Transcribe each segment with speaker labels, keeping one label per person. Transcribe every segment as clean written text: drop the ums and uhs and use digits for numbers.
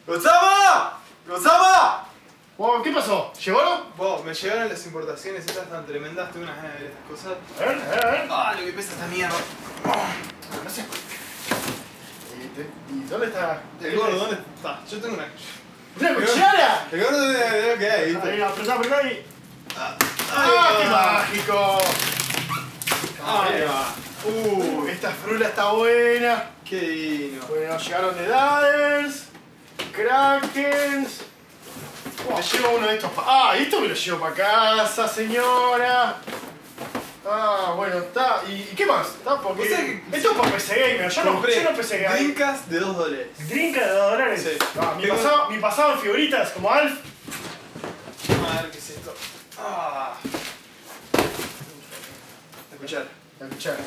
Speaker 1: ¡Gonzama! ¡Gonzama!
Speaker 2: Wow, ¿qué pasó? ¿Llegaron?
Speaker 1: Vos, me llegaron las importaciones estas tan tremendas, tengo unas ganas de ver estas cosas.
Speaker 2: A ver.
Speaker 1: Ah, lo que pesa esta mierda.
Speaker 2: No sé. ¿Y dónde está?
Speaker 1: El gordo, ¿dónde está? Yo tengo una...
Speaker 2: ¡Una cuchara!
Speaker 1: El gordo de lo que hay, ¿viste?
Speaker 2: Ahí, apretá ahí.
Speaker 1: ¡Ah,
Speaker 2: ¡Qué mágico!
Speaker 1: Ahí va.
Speaker 2: Esta frula está buena.
Speaker 1: Qué divino.
Speaker 2: Bueno, llegaron de Dadders, Krakens. Me llevo uno de estos esto me lo llevo para casa, señora. Bueno, está. ¿Y qué más? ¿Está? Porque
Speaker 1: O sea que-
Speaker 2: esto es para PC Gamer, yo no PC Gamer.
Speaker 1: drinkas de $2.
Speaker 2: Drinka de $2.
Speaker 1: Sí.
Speaker 2: Mi pasado en figuritas, como Alf.
Speaker 1: A ver qué es esto. Escuchar.
Speaker 2: La cuchara.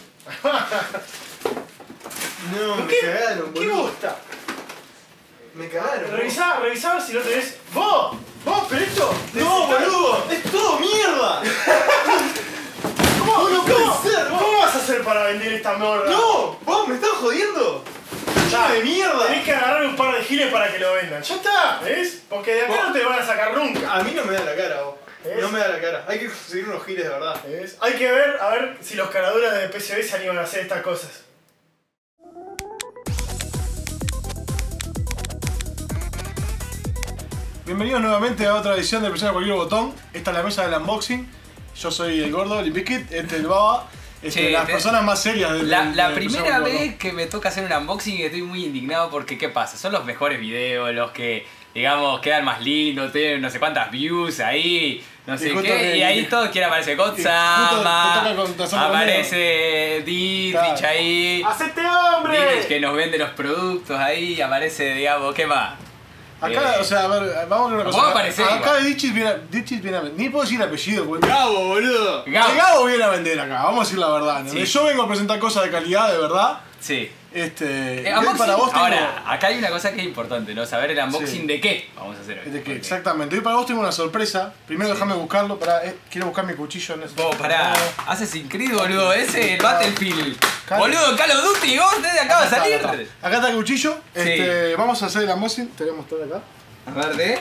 Speaker 1: No, me
Speaker 2: ¿Qué?
Speaker 1: cagaron,
Speaker 2: ¿Qué
Speaker 1: boludo.
Speaker 2: gusta?
Speaker 1: Me cagaron.
Speaker 2: Revisá si no tenés. ¡Vos! ¿Pero esto?
Speaker 1: No, boludo. Es todo mierda.
Speaker 2: ¿Cómo,
Speaker 1: No puede ser,
Speaker 2: ¿Cómo vas a hacer para vender esta morra?
Speaker 1: No, vos me estás jodiendo.
Speaker 2: Ya,
Speaker 1: de mierda.
Speaker 2: Tenés que agarrar un par de giles para que lo vendan. Ya está, ¿ves? Porque de acá
Speaker 1: Vos-
Speaker 2: no te van a sacar nunca.
Speaker 1: A mí no me da la cara, vos.
Speaker 2: ¿Ves?
Speaker 1: No me da la cara. Hay que conseguir unos giles de verdad.
Speaker 2: ¿Ves? Hay que ver, a ver si los caraduras de PCB se animan a hacer estas cosas. Bienvenidos nuevamente a otra edición de Presiona Cualquier Botón. Esta es la mesa del unboxing. Yo soy el gordo, el Biscuit, este el Baba.
Speaker 3: Che,
Speaker 2: las personas más serias del
Speaker 3: La
Speaker 2: del
Speaker 3: primera
Speaker 2: Presiona Cualquier Botón.
Speaker 3: vez que me toca hacer un unboxing estoy muy indignado porque ¿qué pasa? Son los mejores videos, los que, digamos, quedan más lindos, tienen no sé cuántas views ahí, no sé
Speaker 2: justo
Speaker 3: qué,
Speaker 2: que-
Speaker 3: y ahí todos quieren aparecer
Speaker 2: justo te
Speaker 3: Godzama,
Speaker 2: toca con Tazón
Speaker 3: aparece Dietrich
Speaker 2: Claro.
Speaker 3: ahí,
Speaker 2: ¡Hacete hombre!
Speaker 3: Dietrich que nos vende los productos ahí, aparece, digamos, ¿qué más?
Speaker 2: Acá, o sea, a ver, vamos a ver una cosa.
Speaker 3: Vos aparecés
Speaker 2: Acá Ditchis viene a vender. Ni puedo decir apellido, porque
Speaker 1: Gabo, boludo.
Speaker 3: Gabo.
Speaker 2: El Gabo viene a vender acá, vamos a decir la verdad. ¿No?
Speaker 3: Sí.
Speaker 2: Yo vengo a presentar cosas de calidad, de verdad.
Speaker 3: Sí.
Speaker 2: Y
Speaker 3: Unboxing,
Speaker 2: para vos tengo.
Speaker 3: ahora, acá hay una cosa que es importante, ¿no? Saber el unboxing
Speaker 2: Sí.
Speaker 3: de qué vamos a hacer hoy.
Speaker 2: ¿De qué?
Speaker 3: Porque-
Speaker 2: Exactamente. Hoy para vos tengo una sorpresa. Primero déjame buscarlo. Quiero buscar mi cuchillo en ese.
Speaker 3: Vos, pará, Assassin's Creed, boludo, ese es el Battlefield.
Speaker 2: Claro.
Speaker 3: Boludo, Call of Duty, vos desde acaba de
Speaker 2: Acá
Speaker 3: salir.
Speaker 2: está, acá está el cuchillo. Vamos a hacer el unboxing. Te voy a mostrar acá.
Speaker 3: A ver, de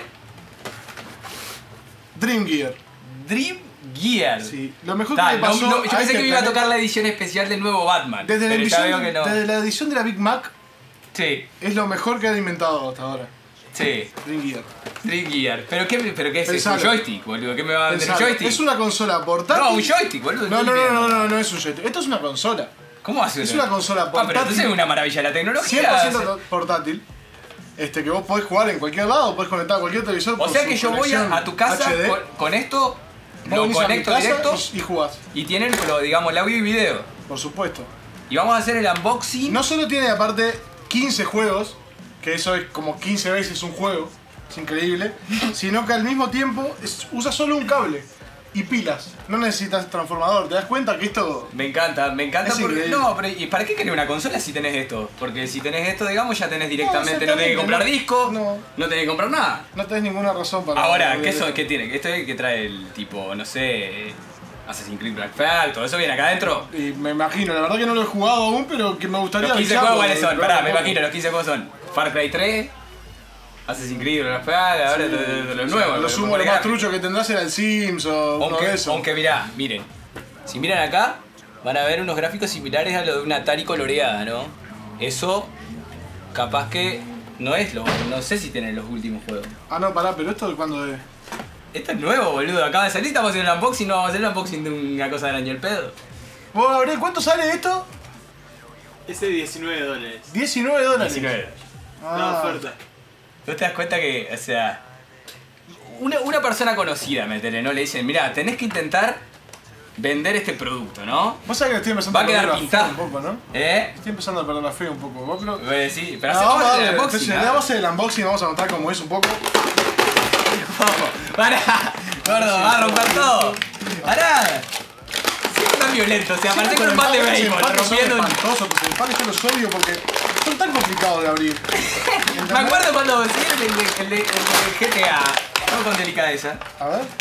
Speaker 2: Dream Gear.
Speaker 3: Dream Gear.
Speaker 2: Sí. Lo mejor
Speaker 3: Ta,
Speaker 2: que le pasó.
Speaker 3: yo
Speaker 2: a
Speaker 3: pensé
Speaker 2: este
Speaker 3: que me iba a
Speaker 2: planeta-
Speaker 3: tocar la edición especial del nuevo Batman.
Speaker 2: Desde la,
Speaker 3: pero ya veo
Speaker 2: edición,
Speaker 3: que no.
Speaker 2: desde la edición de la Big Mac
Speaker 3: Sí,
Speaker 2: es lo mejor que han inventado hasta ahora.
Speaker 3: sí.
Speaker 2: Dream Gear.
Speaker 3: Dream Gear. ¿Pero qué es? ¿Es
Speaker 2: Pensalo.
Speaker 3: un joystick, boludo? ¿Qué me va a vender un
Speaker 2: Pensalo,
Speaker 3: joystick?
Speaker 2: es una consola portátil.
Speaker 3: No, un joystick, boludo.
Speaker 2: No es un joystick. Esto es una consola.
Speaker 3: ¿Cómo hace?
Speaker 2: Es una consola
Speaker 3: Pero entonces
Speaker 2: portátil.
Speaker 3: es una maravilla la tecnología.
Speaker 2: 100% portátil. Que vos podés jugar en cualquier lado, podés conectar a cualquier televisor.
Speaker 3: O
Speaker 2: por
Speaker 3: sea
Speaker 2: su
Speaker 3: que yo voy
Speaker 2: conexión
Speaker 3: a tu casa
Speaker 2: HD.
Speaker 3: con esto,
Speaker 2: Vos
Speaker 3: lo
Speaker 2: venís a mi
Speaker 3: conecto
Speaker 2: casa
Speaker 3: directo
Speaker 2: y jugás,
Speaker 3: y tienen, digamos, el audio y video.
Speaker 2: por supuesto.
Speaker 3: Y vamos a hacer el unboxing.
Speaker 2: No solo tiene aparte 15 juegos, que eso es como 15 veces un juego, es increíble, sino que al mismo tiempo usa solo un cable y pilas. No necesitas transformador, ¿te das cuenta que esto...
Speaker 3: Me encanta
Speaker 2: Es
Speaker 3: porque...
Speaker 2: increíble.
Speaker 3: No, pero ¿y para qué querés una consola si tenés esto? Porque si tenés esto, digamos, ya tenés directamente, no tenés
Speaker 2: exactamente,
Speaker 3: que comprar
Speaker 2: no.
Speaker 3: disco,
Speaker 2: No.
Speaker 3: no tenés que comprar nada.
Speaker 2: No tenés ninguna razón para...
Speaker 3: Ahora, ¿qué tiene? Esto es que trae el tipo, no sé, Assassin's Creed Black Flag, todo eso viene acá adentro.
Speaker 2: Y me imagino, la verdad que no lo he jugado aún, pero que me gustaría...
Speaker 3: Los 15
Speaker 2: avisarlo,
Speaker 3: juegos cuáles son,
Speaker 2: pero
Speaker 3: pará, me
Speaker 2: no.
Speaker 3: imagino, los 15 juegos son Far Cry 3, Assassin's Creed Black Flag, ahora de los nuevos.
Speaker 2: Lo sumo, lo más trucho que tendrás era el Sims o uno de esos.
Speaker 3: Aunque mirá, miren, si miran acá, van a ver unos gráficos similares a lo de una Atari coloreada, ¿no? Eso, capaz que no es no sé si tienen los últimos juegos.
Speaker 2: Ah, no, pará, pero esto cuando es...
Speaker 3: Esto es nuevo, boludo, acaba de salir, estamos haciendo el unboxing, no vamos a hacer el unboxing de una cosa del año el pedo.
Speaker 2: Vos, Gabriel, ¿cuánto sale esto?
Speaker 1: Ese $19.
Speaker 2: $19.
Speaker 3: 19.
Speaker 2: Ah.
Speaker 1: La oferta.
Speaker 3: ¿No te das cuenta que, o sea, una persona conocida, metele, ¿no? Le dicen, mirá, tenés que intentar vender este producto, ¿no?
Speaker 2: Vos sabés que estoy empezando
Speaker 3: Va a quedar
Speaker 2: perder la fe
Speaker 3: pintado.
Speaker 2: un poco, ¿no?
Speaker 3: Estoy
Speaker 2: empezando a perder la fe un poco. ¿Vos pero...
Speaker 3: Sí, pero
Speaker 2: No,
Speaker 3: hacemos
Speaker 2: vamos a
Speaker 3: el
Speaker 2: darle,
Speaker 3: unboxing.
Speaker 2: entonces, le vamos a hacer el unboxing, vamos a mostrar cómo es un poco.
Speaker 3: Vamos, pará, gordo, va a romper todo. Pará. Siempre tan violento, o sea, aparece con un bat de
Speaker 2: Los
Speaker 3: béisbol,
Speaker 2: empaques son
Speaker 3: rompiendo un...
Speaker 2: espantosos, los empaques yo los odio porque son tan complicados de abrir.
Speaker 3: Me acuerdo cuando el de GTA, vamos con delicadeza.
Speaker 2: A ver.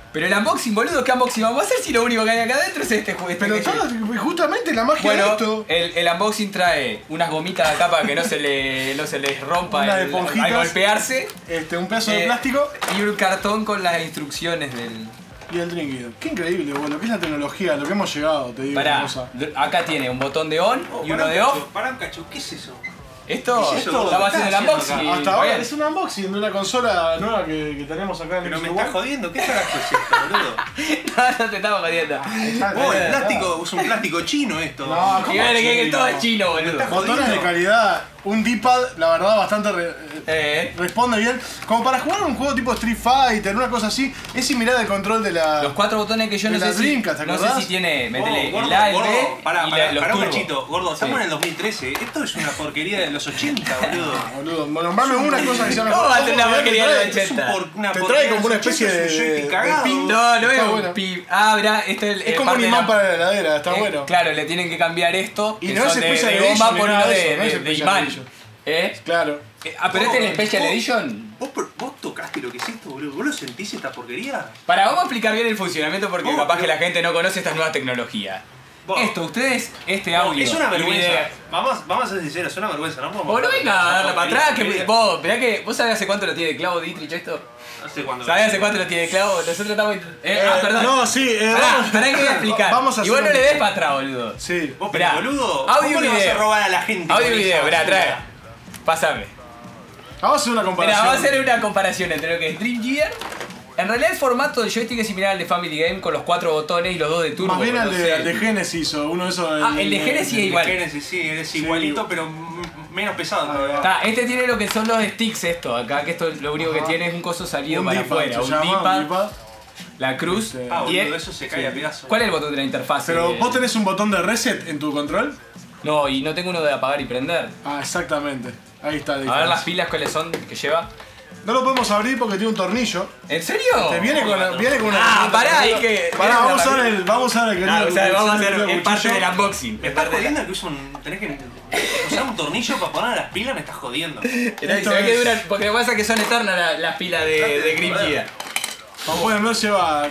Speaker 3: Pero el unboxing, boludo, ¿qué unboxing vamos a hacer si lo único que hay acá adentro es este juego?
Speaker 2: Pero justamente la magia de
Speaker 3: Bueno,
Speaker 2: esto.
Speaker 3: el unboxing trae unas gomitas acá para que no se les rompa
Speaker 2: Una de
Speaker 3: al
Speaker 2: esponjitas.
Speaker 3: golpearse.
Speaker 2: Un pedazo de plástico
Speaker 3: Y un cartón con las instrucciones del...
Speaker 2: y el Drink Gear. Qué increíble, boludo. Lo que es la tecnología, lo que hemos llegado, te digo.
Speaker 3: Pará,
Speaker 2: una cosa.
Speaker 3: acá tiene un botón de on y uno de off.
Speaker 4: Pará un cacho, ¿qué es eso?
Speaker 3: Esto,
Speaker 4: ¿Qué es eso?
Speaker 3: estamos haciendo el
Speaker 4: ¿Qué estás
Speaker 3: unboxing.
Speaker 4: haciendo
Speaker 2: Hasta ahora
Speaker 3: Fabián.
Speaker 2: es un unboxing de una consola nueva que tenemos acá en
Speaker 4: Pero
Speaker 2: el
Speaker 4: me
Speaker 2: Xbox
Speaker 4: estás jodiendo, ¿qué carajo es esto, boludo?
Speaker 3: No te estamos jodiendo.
Speaker 4: Vos, el plástico, es un plástico chino esto.
Speaker 2: No,
Speaker 3: Y
Speaker 2: ¿cómo
Speaker 3: vale que
Speaker 2: chino?
Speaker 3: todo es chino, boludo.
Speaker 4: estás
Speaker 2: Botones de
Speaker 4: jodiendo.
Speaker 2: calidad, un D-pad, la verdad, bastante
Speaker 3: Eh,
Speaker 2: responde bien. Como para jugar un juego tipo Street Fighter, una cosa así, es similar al control de la.
Speaker 3: los 4 botones que yo
Speaker 2: De
Speaker 3: no
Speaker 2: la
Speaker 3: sé si...
Speaker 2: Dreamcast, ¿te
Speaker 3: No sé
Speaker 2: acordás?
Speaker 3: si tiene... Métele
Speaker 4: Gordo,
Speaker 3: el A, el
Speaker 4: gordo,
Speaker 3: B
Speaker 4: pará,
Speaker 3: y
Speaker 4: pará,
Speaker 3: los
Speaker 4: pará un
Speaker 3: turbos.
Speaker 4: cachito, gordo, estamos
Speaker 3: Sí.
Speaker 4: en el 2013. Esto es una porquería de los 80, boludo.
Speaker 2: Boludo, nombrame una cosa que sea mejor.
Speaker 3: ¿Cómo va a ser una
Speaker 2: Ojo,
Speaker 3: porquería
Speaker 2: te
Speaker 3: de
Speaker 2: trae-
Speaker 3: 80?
Speaker 4: Una
Speaker 2: Te
Speaker 4: porquería
Speaker 2: trae
Speaker 4: de
Speaker 2: como una
Speaker 4: los
Speaker 2: especie
Speaker 4: 80, es un
Speaker 2: de
Speaker 4: joystick cagado.
Speaker 2: pin.
Speaker 3: No, no es
Speaker 2: Está
Speaker 3: un
Speaker 2: bueno.
Speaker 3: pip. Ah, mirá, este es
Speaker 2: Es como un
Speaker 3: parte de
Speaker 2: imán
Speaker 3: la-
Speaker 2: para la heladera, está bueno.
Speaker 3: Claro, le tienen que cambiar esto.
Speaker 2: Y
Speaker 3: que
Speaker 2: no es
Speaker 3: son de
Speaker 2: Special
Speaker 3: goma
Speaker 2: Edition
Speaker 3: por
Speaker 2: ni
Speaker 3: uno
Speaker 2: nada de eso,
Speaker 3: de
Speaker 2: no es Special
Speaker 3: imán.
Speaker 2: Edition.
Speaker 3: Pero
Speaker 2: Claro.
Speaker 3: este es el Special Edition.
Speaker 4: ¿Vos tocaste lo que hiciste, boludo? ¿Vos lo sentís esta porquería?
Speaker 3: Vamos a explicar bien el funcionamiento porque
Speaker 4: Vos,
Speaker 3: capaz
Speaker 4: pero-
Speaker 3: que la gente no conoce estas nuevas tecnologías.
Speaker 4: Vos.
Speaker 3: Esto, ustedes, este audio.
Speaker 4: Es una
Speaker 3: y
Speaker 4: vergüenza.
Speaker 3: video-
Speaker 4: Vamos a ser sinceros, es una vergüenza, ¿no?
Speaker 3: Vos no venga a darle para atrás, que
Speaker 4: Porquería.
Speaker 3: vos, mirá que vos sabés hace cuánto lo tiene de clavo Dietrich esto.
Speaker 4: No sé cuándo.
Speaker 3: ¿Sabés hace cuánto lo tiene de clavo? Nosotros estamos. Perdón.
Speaker 2: No, sí,
Speaker 3: Pará que voy a explicar.
Speaker 2: Vamos a
Speaker 3: y vos
Speaker 2: hacer
Speaker 3: no
Speaker 2: un-
Speaker 3: le des para atrás, boludo.
Speaker 2: Sí.
Speaker 4: Vos, pero
Speaker 3: Mirá,
Speaker 4: boludo,
Speaker 3: audio
Speaker 4: ¿cómo
Speaker 3: y
Speaker 4: le vas a
Speaker 3: video.
Speaker 4: robar a la gente?
Speaker 3: Audio y
Speaker 4: con
Speaker 3: video,
Speaker 4: esa
Speaker 3: mirá,
Speaker 4: basura?
Speaker 3: trae. Pásame.
Speaker 2: Vamos a hacer una
Speaker 3: Mirá,
Speaker 2: comparación.
Speaker 3: vamos a hacer una comparación entre lo que es Dream Gear. En realidad el formato del joystick es similar al de Family Game con los 4 botones y los 2 de turbo.
Speaker 2: Más bien
Speaker 3: no
Speaker 2: al
Speaker 3: sé.
Speaker 2: de Genesis o uno de esos.
Speaker 3: El de Genesis es igual.
Speaker 4: Genesis, sí, es igualito, pero menos pesado todavía.
Speaker 3: Está, este tiene lo que son los sticks esto, acá que esto lo único que tiene es un coso salido
Speaker 2: Un
Speaker 3: para
Speaker 2: D-pad,
Speaker 3: afuera,
Speaker 2: se
Speaker 3: un
Speaker 2: llama, un
Speaker 3: D-pad,
Speaker 2: D-pad.
Speaker 3: la cruz.
Speaker 2: Este,
Speaker 4: Ah,
Speaker 3: y
Speaker 4: boludo, eso se cae a pedazos.
Speaker 3: ¿Cuál es el botón de la interfaz?
Speaker 2: Pero vos tenés un botón de reset en tu control.
Speaker 3: No, y no tengo uno de apagar y prender.
Speaker 2: Ah, exactamente. Ahí está. la
Speaker 3: A ver
Speaker 2: diferencia.
Speaker 3: las pilas cuáles son que lleva.
Speaker 2: No lo podemos abrir porque tiene un tornillo.
Speaker 3: ¿En serio?
Speaker 2: Te viene con una.
Speaker 3: Ah, pará, hay que.
Speaker 2: Pará, vamos a ver el. Vamos a ver el
Speaker 3: Ah, o sea, vamos a hacer
Speaker 2: el
Speaker 3: es parte
Speaker 2: cuchillo.
Speaker 3: del unboxing.
Speaker 4: Me
Speaker 3: Es
Speaker 4: estás
Speaker 3: parte de la-
Speaker 4: jodiendo que tenés que usar un tornillo para poner las pilas, me estás jodiendo.
Speaker 3: Mirá,
Speaker 2: Esto
Speaker 3: se ve que
Speaker 2: es-
Speaker 3: duran, porque lo que pasa es que son eternas las pilas de Green Gear.
Speaker 2: Como pueden ver, lleva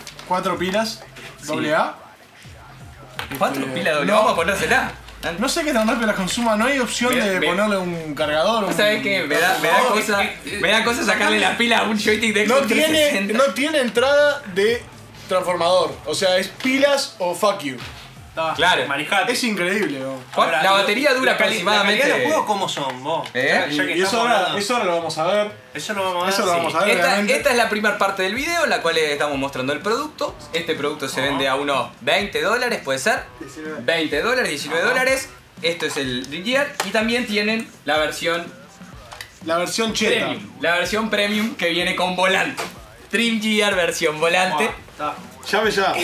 Speaker 2: 4 pilas. Doble A.
Speaker 3: 4 pilas doble.
Speaker 2: no.
Speaker 3: Vamos a ponérsela.
Speaker 2: No sé qué tan rápido las consuma, no hay opción de ponerle un cargador.
Speaker 3: ¿Vos sabés qué? Me da cosa sacarle la pila a un joystick de
Speaker 2: No
Speaker 3: Xbox
Speaker 2: tiene,
Speaker 3: 360.
Speaker 2: no tiene entrada de transformador. O sea, es pilas o fuck you.
Speaker 3: Claro.
Speaker 4: Manejate.
Speaker 2: Es increíble, ¿no?
Speaker 3: La batería dura
Speaker 4: La calidad de
Speaker 3: aproximadamente.
Speaker 4: los juegos, ¿cómo son vos?
Speaker 3: ¿Eh?
Speaker 4: Ya que
Speaker 2: Y eso
Speaker 4: estamos
Speaker 2: ahora,
Speaker 4: hablando-
Speaker 2: eso ahora lo vamos a ver.
Speaker 4: Eso lo vamos a ver.
Speaker 2: Eso lo vamos a ver.
Speaker 3: Esta
Speaker 2: obviamente.
Speaker 3: es la primera parte del video en la cual estamos mostrando el producto. Este producto se vende a unos $20, puede ser. $20, $19. Esto es el Dream Gear. Y también tienen la versión
Speaker 2: La versión cheta.
Speaker 3: premium. La versión premium que viene con volante. Dream Gear versión volante.
Speaker 2: Llave ya.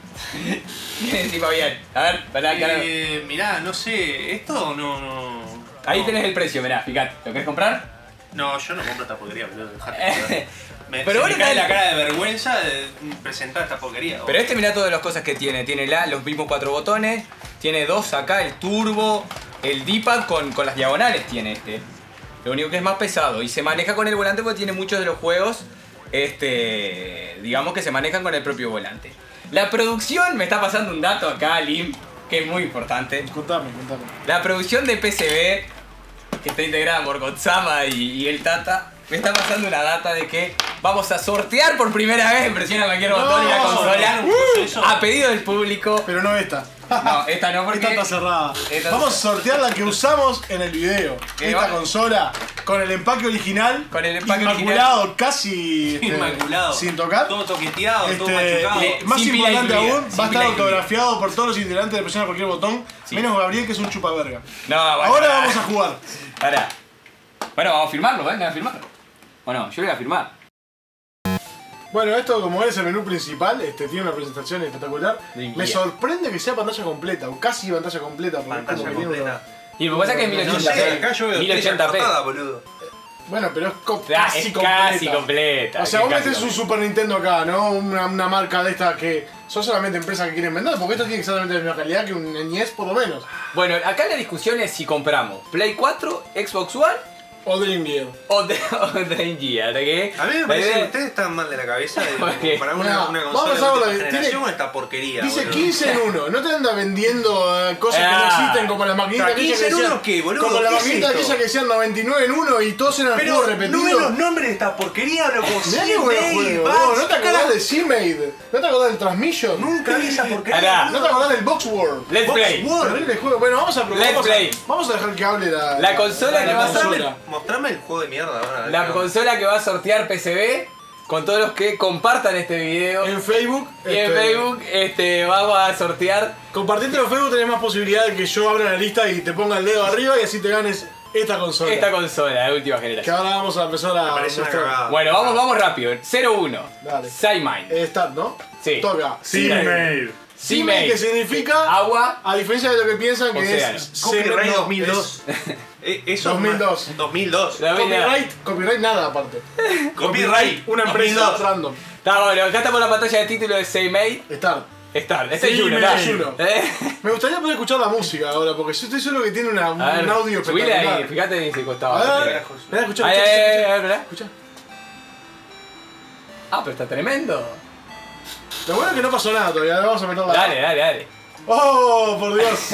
Speaker 3: Sí, Fabián. A ver, pará, cara.
Speaker 4: Mirá, no sé, esto no.
Speaker 3: Ahí tenés el precio, mirá, fíjate. ¿Lo querés comprar?
Speaker 4: No, yo no compro esta porquería, boludo. Dejate.
Speaker 3: Pero
Speaker 4: Pero
Speaker 3: bueno,
Speaker 4: me cae
Speaker 3: dale.
Speaker 4: la cara de vergüenza de presentar esta porquería.
Speaker 3: Pero este mirá todas las cosas que tiene. Tiene los mismos 4 botones. Tiene 2 acá, el turbo. El D-pad con las diagonales tiene este. Lo único que es más pesado. Y se maneja con el volante porque tiene muchos de los juegos. Digamos que se manejan con el propio volante. La producción, me está pasando un dato acá, Lim, que es muy importante.
Speaker 2: Contame.
Speaker 3: La producción de PCB, que está integrada por Godzama y el Tata, me está pasando una data de que vamos a sortear por primera vez, presiona cualquier botón y la
Speaker 2: vamos a
Speaker 3: consola,
Speaker 4: sortear
Speaker 3: a pedido del público.
Speaker 2: Pero no esta.
Speaker 3: No, esta no, porque...
Speaker 2: Esta está cerrada.
Speaker 3: Esta
Speaker 2: Vamos a
Speaker 3: está-
Speaker 2: sortear la que usamos en el video.
Speaker 3: ¿Qué
Speaker 2: Esta
Speaker 3: va?
Speaker 2: consola con el empaque original.
Speaker 3: Con el empaque
Speaker 2: inmaculado, casi
Speaker 4: Inmaculado.
Speaker 2: sin tocar.
Speaker 4: Todo toqueteado, todo
Speaker 2: Este,
Speaker 4: machucado.
Speaker 2: más
Speaker 3: sin pila
Speaker 2: importante
Speaker 3: incluida,
Speaker 2: aún,
Speaker 3: sin
Speaker 2: va a
Speaker 3: pila
Speaker 2: estar
Speaker 3: incluida.
Speaker 2: autografiado por todos los integrantes de Presiona Cualquier Botón,
Speaker 3: Sí.
Speaker 2: menos Gabriel, que es un chupaverga.
Speaker 3: No, bueno,
Speaker 2: Ahora vamos a jugar.
Speaker 3: Pará. Bueno, vamos a firmarlo, venga a firmarlo. Bueno, yo voy a firmar.
Speaker 2: Bueno, esto como es el menú principal, tiene una presentación espectacular.
Speaker 3: Bien,
Speaker 2: Me
Speaker 3: guía.
Speaker 2: sorprende que sea pantalla completa, o casi pantalla completa. Porque
Speaker 4: Pantalla
Speaker 2: como que tiene
Speaker 4: completa.
Speaker 3: Y lo que pasa es que es
Speaker 4: No
Speaker 3: 1080p.
Speaker 4: sé, acá yo veo
Speaker 3: 1080p.
Speaker 4: cortada, boludo.
Speaker 2: Bueno, pero es
Speaker 3: Ah,
Speaker 2: casi
Speaker 3: es
Speaker 2: completa.
Speaker 3: casi completa.
Speaker 2: O sea,
Speaker 3: es
Speaker 2: vos
Speaker 3: casi
Speaker 2: metés un
Speaker 3: completa.
Speaker 2: Super Nintendo acá, ¿no? Una marca de estas que son solamente empresas que quieren vender, porque esto tiene exactamente la misma calidad que un NES por lo menos.
Speaker 3: Bueno, acá la discusión es si compramos Play 4, Xbox One
Speaker 2: O Dream Gear.
Speaker 3: O Dream Gear, ¿qué?
Speaker 5: A mí me parece que ustedes están mal de la cabeza de para una
Speaker 2: Vamos a
Speaker 5: consola
Speaker 2: empezar
Speaker 5: de
Speaker 2: con la
Speaker 5: última
Speaker 2: que
Speaker 5: generación
Speaker 2: tiene-
Speaker 5: con esta porquería.
Speaker 2: Dice
Speaker 5: boludo.
Speaker 2: 15 en 1. No te anda vendiendo cosas que no existen como las maquinitas
Speaker 5: ¿15
Speaker 2: aquellas que
Speaker 5: en uno
Speaker 2: decían.
Speaker 5: qué, boludo?
Speaker 2: Como las
Speaker 5: ¿Qué es
Speaker 2: maquinitas
Speaker 5: esto?
Speaker 2: aquellas que decían 99 en 1 y todos eran
Speaker 5: Pero
Speaker 2: juegos
Speaker 5: no ven
Speaker 2: repetidos.
Speaker 5: los nombres de esta porquería, bro, como
Speaker 2: Mirá qué buen juego, vos, ¿no te acordás de C-Made? ¿No te acordás del Transmission?
Speaker 5: Nunca vi esa porquería.
Speaker 3: Pará.
Speaker 2: ¿No te acordás del Box World?
Speaker 3: Let's play.
Speaker 2: Terrible juego. Bueno, vamos a probar.
Speaker 3: Let's play.
Speaker 2: Vamos a dejar que hable
Speaker 3: La consola que va a
Speaker 2: consola.
Speaker 5: Mostrame el juego de mierda ahora.
Speaker 3: La consola que va a sortear PCB con todos los que compartan este video.
Speaker 2: En Facebook.
Speaker 3: Y en Facebook vamos a sortear.
Speaker 2: Compartiendo en Facebook tenés más posibilidad de que yo abra la lista y te ponga el dedo arriba y así te ganes esta consola.
Speaker 3: Esta consola de última
Speaker 2: Que
Speaker 3: generación.
Speaker 2: ahora vamos a empezar a
Speaker 5: Me parece una
Speaker 2: mostrar.
Speaker 5: cagada.
Speaker 3: Bueno, vamos rápido. 0-1.
Speaker 2: Dale.
Speaker 3: Psymine.
Speaker 2: Start, ¿no?
Speaker 3: Sí.
Speaker 2: Toca.
Speaker 6: C-Made.
Speaker 2: C-Made, que significa,
Speaker 3: Agua.
Speaker 2: a diferencia de lo que piensan que
Speaker 3: Océano.
Speaker 2: es
Speaker 5: Copyright
Speaker 2: no,
Speaker 5: 2002. Eso
Speaker 2: 2002.
Speaker 5: 2002.
Speaker 3: La vida.
Speaker 2: Copyright nada aparte.
Speaker 5: Copyright.
Speaker 2: Una empresa
Speaker 5: 2002.
Speaker 2: random.
Speaker 3: Está bueno, acá estamos en la pantalla de título de Psymade.
Speaker 2: Start.
Speaker 3: Start. Este es
Speaker 6: Sí,
Speaker 3: Juno,
Speaker 6: me-
Speaker 3: ¿tá?
Speaker 2: Juno. Me gustaría poder escuchar la música ahora, porque yo estoy seguro que tiene un
Speaker 3: A ver,
Speaker 2: audio
Speaker 3: subile
Speaker 2: espectacular.
Speaker 3: ahí, fíjate si
Speaker 2: A
Speaker 3: costaba.
Speaker 2: ver, mirá, escuchá,
Speaker 3: Ay,
Speaker 2: escuchá,
Speaker 3: ay,
Speaker 2: escuchá,
Speaker 3: ay, ¿verdad?
Speaker 2: escuchá.
Speaker 3: Ah, pero está tremendo.
Speaker 2: Lo bueno es que no pasó nada todavía, ahora vamos a meterla.
Speaker 3: Dale.
Speaker 2: ¡Oh, por Dios!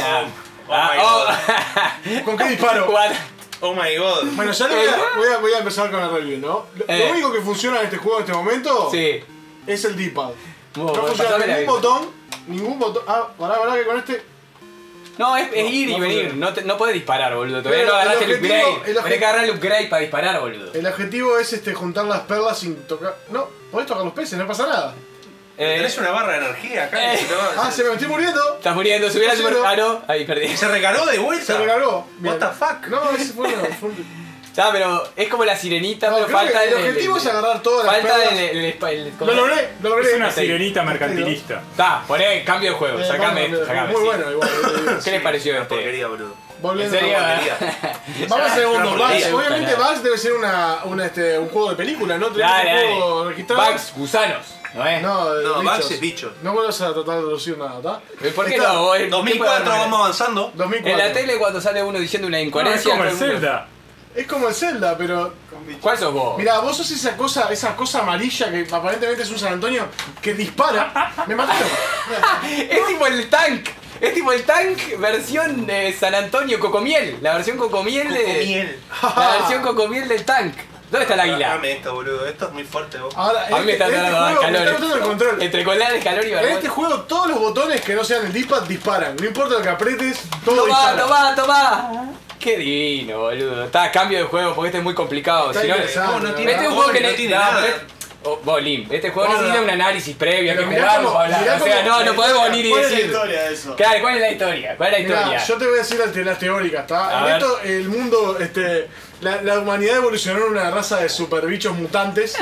Speaker 2: ¿Con qué disparo?
Speaker 5: Oh my god.
Speaker 2: Bueno, ya le voy a empezar con el review, ¿no? Lo único que funciona en este juego en este momento
Speaker 3: Sí.
Speaker 2: es el D-pad.
Speaker 3: Bueno,
Speaker 2: No funciona
Speaker 3: pasame la
Speaker 2: ningún
Speaker 3: vida.
Speaker 2: botón, ningún botón. Ah, pará que con este.
Speaker 3: No, es ir y
Speaker 2: no
Speaker 3: venir.
Speaker 2: funciona.
Speaker 3: No podés disparar, boludo. Todavía
Speaker 2: Pero
Speaker 3: no agarraste
Speaker 2: el
Speaker 3: el
Speaker 2: objetivo-
Speaker 3: upgrade.
Speaker 2: el
Speaker 3: Tenés que agarrar el upgrade para disparar, boludo.
Speaker 2: El objetivo es juntar las perlas sin tocar. No, podés tocar los peces, no pasa nada.
Speaker 5: Tenés una barra de energía acá. que se te va-
Speaker 2: Ah, se me estoy muriendo.
Speaker 3: Estás muriendo, subí la super.
Speaker 2: Cero.
Speaker 3: Ah, no, ahí perdí.
Speaker 5: ¿Se recargó de vuelta?
Speaker 2: Se recargó.
Speaker 5: What the fuck?
Speaker 2: No, ese fue un.
Speaker 3: Ya, pero es como la sirenita,
Speaker 2: No,
Speaker 3: pero
Speaker 2: creo
Speaker 3: falta
Speaker 2: que el objetivo es agarrar todas las
Speaker 3: Falta
Speaker 2: perlas.
Speaker 3: el.
Speaker 2: Lo logré.
Speaker 6: Es una
Speaker 3: Sí.
Speaker 6: sirenita mercantilista.
Speaker 3: Está, poné cambio de juego, sacame
Speaker 2: Vamos,
Speaker 3: esto, sacame.
Speaker 2: Muy
Speaker 3: sí.
Speaker 2: bueno, igual.
Speaker 3: ¿Qué les pareció
Speaker 5: Una
Speaker 3: este?
Speaker 5: porquería, boludo.
Speaker 3: ¿En
Speaker 2: Volviendo
Speaker 3: serio?
Speaker 2: a- Vamos
Speaker 5: Una
Speaker 2: a segundo.
Speaker 5: porquería.
Speaker 2: Bugs, obviamente Bugs debe ser un juego de película, ¿no? Tenemos un juego registrado.
Speaker 3: Bugs, gusanos, ¿no es?
Speaker 2: No,
Speaker 5: No,
Speaker 2: bichos.
Speaker 5: Bugs es bicho.
Speaker 2: No vuelvas a tratar de traducir nada, ¿está?
Speaker 3: ¿Por qué
Speaker 2: Está.
Speaker 3: no? En
Speaker 5: 2004 vamos avanzando.
Speaker 2: 2004.
Speaker 3: En la tele cuando sale uno diciendo una
Speaker 6: No, es
Speaker 3: incoherencia.
Speaker 6: como el
Speaker 3: todo mundo-
Speaker 6: Zelda.
Speaker 2: Es como el Zelda, pero.
Speaker 3: ¿Cuál sos vos?
Speaker 2: Mirá, vos sos esa cosa amarilla que aparentemente es un San Antonio que dispara. Me mataron.
Speaker 3: Es tipo el tank. Es tipo el tank versión de San Antonio Cocomiel. La versión Cocomiel de.
Speaker 5: Miel.
Speaker 3: La versión Cocomiel del tank. ¿Dónde está el águila?
Speaker 5: Dame esto, boludo. Esto es muy fuerte, vos.
Speaker 2: Ahora,
Speaker 3: A mí me está dando
Speaker 2: juego, me
Speaker 3: calor.
Speaker 2: está gustando el control.
Speaker 3: Entre colores, calor y
Speaker 2: En este
Speaker 3: vergüenza.
Speaker 2: juego todos los botones que no sean el D-pad disparan. No importa lo que apretes, todo dispara.
Speaker 3: Tomá. Qué divino, boludo. Está, cambio de juego porque este es muy complicado.
Speaker 2: Está
Speaker 3: Si no,
Speaker 2: interesante,
Speaker 5: no
Speaker 2: ¿no?
Speaker 5: tiene-
Speaker 3: este es un juego que
Speaker 5: no tiene nada.
Speaker 3: Bolim, este juego
Speaker 2: Ahora,
Speaker 3: necesita un análisis previo, hay que
Speaker 2: pero mirá
Speaker 3: jugarlo
Speaker 2: cómo-
Speaker 3: para hablar.
Speaker 2: mirá
Speaker 3: O sea,
Speaker 2: cómo-
Speaker 3: no podemos venir y
Speaker 2: ¿Cuál es la
Speaker 3: decir.
Speaker 2: historia de eso?
Speaker 3: Claro, ¿cuál es la historia? ¿Cuál es la
Speaker 2: Mirá,
Speaker 3: historia?
Speaker 2: yo te voy a decir las teóricas, ¿está?
Speaker 3: A
Speaker 2: En
Speaker 3: ver.
Speaker 2: esto, el mundo, la humanidad evolucionó en una raza de superbichos mutantes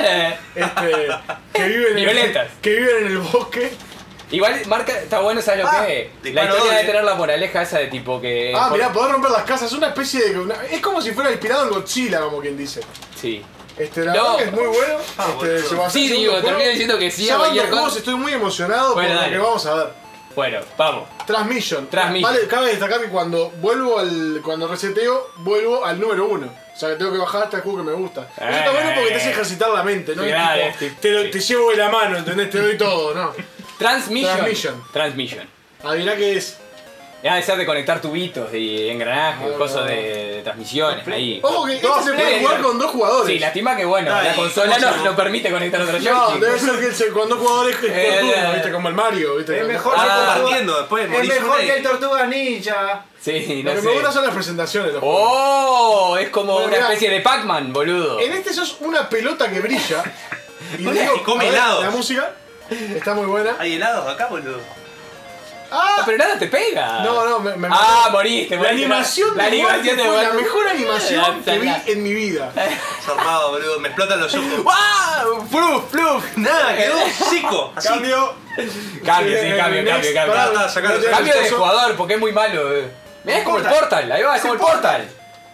Speaker 3: Violentas.
Speaker 2: que viven en el bosque.
Speaker 3: Igual marca, está bueno, ¿sabes lo que es? La
Speaker 5: disparo
Speaker 3: historia
Speaker 5: doble.
Speaker 3: de tener la moraleja esa de tipo que.
Speaker 2: Ah, mirá, poder romper las casas, es una especie de. Es como si fuera inspirado en Godzilla, como quien dice.
Speaker 3: Sí.
Speaker 2: La
Speaker 3: No.
Speaker 2: verdad que es muy bueno.
Speaker 5: boludo.
Speaker 2: Se va a hacer
Speaker 3: Sí,
Speaker 2: segundo
Speaker 3: digo,
Speaker 2: juego.
Speaker 3: termino diciendo que sí a
Speaker 2: Ya van
Speaker 3: cualquier
Speaker 2: dos juegos,
Speaker 3: cosa.
Speaker 2: estoy muy emocionado
Speaker 3: Bueno,
Speaker 2: por lo
Speaker 3: dale.
Speaker 2: que vamos a ver.
Speaker 3: Bueno, vamos.
Speaker 2: Transmission.
Speaker 3: Transmission.
Speaker 2: Vale, cabe destacar que cuando cuando reseteo, vuelvo al número 1. O sea que tengo que bajar hasta el juego que me gusta. Eso está bueno porque te hace ejercitar la mente, ¿no?
Speaker 3: Sí,
Speaker 2: Es
Speaker 3: claro,
Speaker 2: tipo,
Speaker 3: sí.
Speaker 2: te llevo de la mano, ¿entendés? Te doy todo, ¿no?
Speaker 3: Transmission.
Speaker 2: Adivina qué es.
Speaker 3: Ya de ser de conectar tubitos y engranajes,
Speaker 2: Ah,
Speaker 3: cosas
Speaker 2: no.
Speaker 3: de transmisión ahí.
Speaker 2: Ojo que este
Speaker 5: No,
Speaker 2: se puede
Speaker 3: sí.
Speaker 2: jugar con 2 jugadores.
Speaker 3: Sí, lástima que bueno,
Speaker 5: Ay,
Speaker 3: la consola
Speaker 5: ¿cómo se
Speaker 3: no permite conectar otro
Speaker 2: No,
Speaker 3: joystick.
Speaker 2: debe ser que con 2 jugadores es por turno, ¿viste? Como el Mario, ¿viste?
Speaker 1: Es mejor
Speaker 3: Ah,
Speaker 1: que el
Speaker 5: Compartiendo, después
Speaker 1: Es
Speaker 5: morís
Speaker 1: mejor
Speaker 5: una y-
Speaker 1: que el Tortuga Ninja.
Speaker 3: Sí,
Speaker 2: Lo
Speaker 3: no
Speaker 2: que me gusta
Speaker 3: sé.
Speaker 2: son las presentaciones de los juegos.
Speaker 3: ¡Oh! Es como
Speaker 2: Bueno,
Speaker 3: una
Speaker 2: mirá.
Speaker 3: especie de Pac-Man, boludo.
Speaker 2: En este sos una pelota que brilla. Y
Speaker 5: Y come
Speaker 2: a ver,
Speaker 5: helados.
Speaker 2: la música está muy buena.
Speaker 5: Hay helados acá, boludo.
Speaker 2: ¡Ah!
Speaker 3: Pero nada te pega.
Speaker 2: No, me
Speaker 3: Ah, moriste.
Speaker 2: La animación
Speaker 3: la
Speaker 2: de muerte
Speaker 3: animación de
Speaker 2: fue la
Speaker 3: muerte.
Speaker 2: mejor animación que vi
Speaker 3: La-
Speaker 2: en mi vida.
Speaker 5: Zarpado, boludo. Me explotan los ojos.
Speaker 3: ¡Wow! ¡Fluf!
Speaker 5: Nada, quedó seco. Así.
Speaker 2: Cambio.
Speaker 3: Cambio, sí,
Speaker 2: Next,
Speaker 3: cambio.
Speaker 5: Pará, sacalo,
Speaker 2: no te-
Speaker 3: Cambio de
Speaker 2: Eso-
Speaker 3: jugador porque es muy malo. Mirá, es como el Portal. Ahí va, es como el Portal.